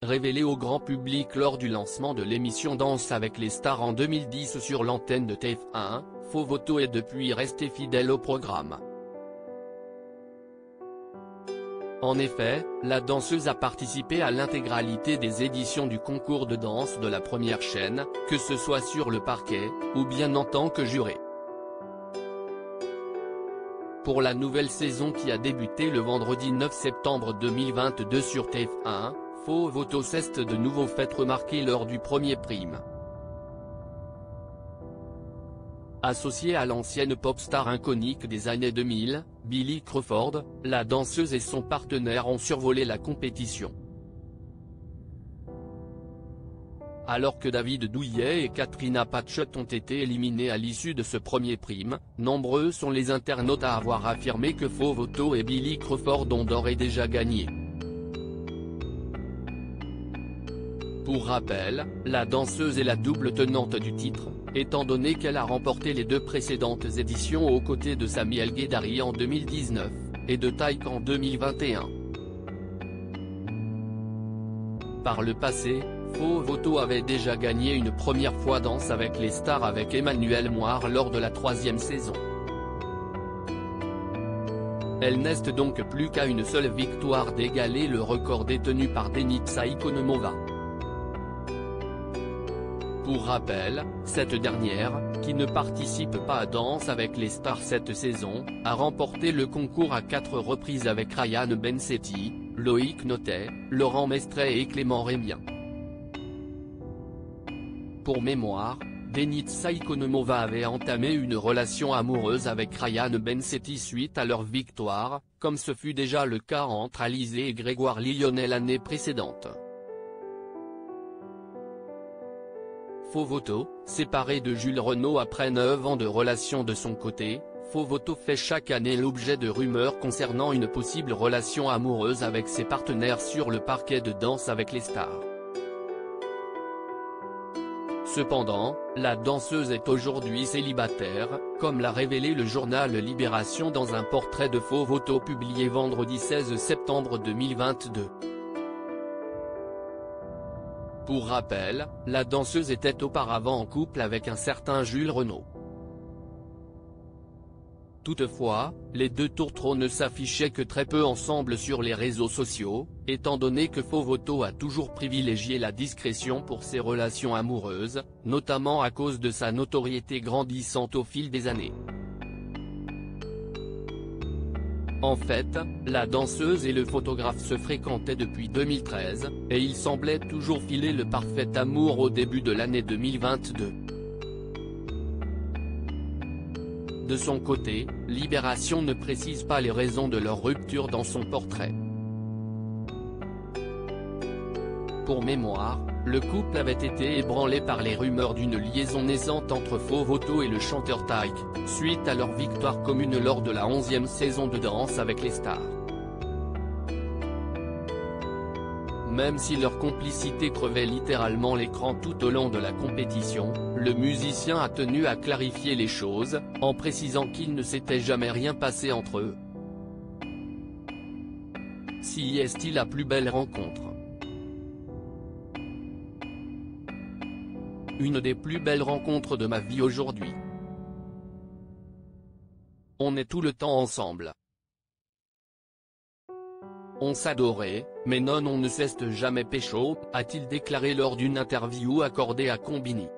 révélé au grand public lors du lancement de l'émission Danse avec les stars en 2010 sur l'antenne de TF1, Fovoto est depuis resté fidèle au programme. En effet, la danseuse a participé à l'intégralité des éditions du concours de danse de la première chaîne, que ce soit sur le parquet, ou bien en tant que juré. Pour la nouvelle saison qui a débuté le vendredi 9 septembre 2022 sur TF1, Fovoto s'est de nouveau fait remarquer lors du premier prime. Associée à l'ancienne pop star iconique des années 2000, Billy Crawford, la danseuse et son partenaire ont survolé la compétition. Alors que David Douillet et Katrina Patchett ont été éliminés à l'issue de ce premier prime, nombreux sont les internautes à avoir affirmé que Fovoto et Billy Crawford ont d'ores et déjà gagné. Pour rappel, la danseuse est la double tenante du titre, étant donné qu'elle a remporté les deux précédentes éditions aux côtés de Sami El Guedari en 2019, et de Taïk en 2021. Par le passé, Fovoto avait déjà gagné une première fois Danse avec les stars avec Emmanuel Moir lors de la 3e saison. Elle n'est donc plus qu'à une seule victoire d'égaler le record détenu par Denitsa Ikonomova. Pour rappel, cette dernière, qui ne participe pas à Danse avec les stars cette saison, a remporté le concours à 4 reprises avec Ryan Bensetti, Loïc Notet, Laurent Mestret et Clément Rémien. Pour mémoire, Denitsa Ikonomova avait entamé une relation amoureuse avec Ryan Bensetti suite à leur victoire, comme ce fut déjà le cas entre Alizé et Grégoire Lionel l'année précédente. Fovoto, séparée de Jules Renaud après 9 ans de relation de son côté, Fovoto fait chaque année l'objet de rumeurs concernant une possible relation amoureuse avec ses partenaires sur le parquet de Danse avec les stars. Cependant, la danseuse est aujourd'hui célibataire, comme l'a révélé le journal Libération dans un portrait de Fovoto publié vendredi 16 septembre 2022. Pour rappel, la danseuse était auparavant en couple avec un certain Jules Renaud. Toutefois, les deux tourtereaux ne s'affichaient que très peu ensemble sur les réseaux sociaux, étant donné que Fovoto a toujours privilégié la discrétion pour ses relations amoureuses, notamment à cause de sa notoriété grandissante au fil des années. En fait, la danseuse et le photographe se fréquentaient depuis 2013, et ils semblaient toujours filer le parfait amour au début de l'année 2022. De son côté, Libération ne précise pas les raisons de leur rupture dans son portrait. Pour mémoire, le couple avait été ébranlé par les rumeurs d'une liaison naissante entre Fovoto et le chanteur Taïk, suite à leur victoire commune lors de la 11e saison de Danse avec les stars. Même si leur complicité crevait littéralement l'écran tout au long de la compétition, le musicien a tenu à clarifier les choses, en précisant qu'il ne s'était jamais rien passé entre eux. Si est-il la plus belle rencontre? Une des plus belles rencontres de ma vie aujourd'hui. On est tout le temps ensemble. On s'adorait, mais non on ne cesse jamais pécho, a-t-il déclaré lors d'une interview accordée à Combini.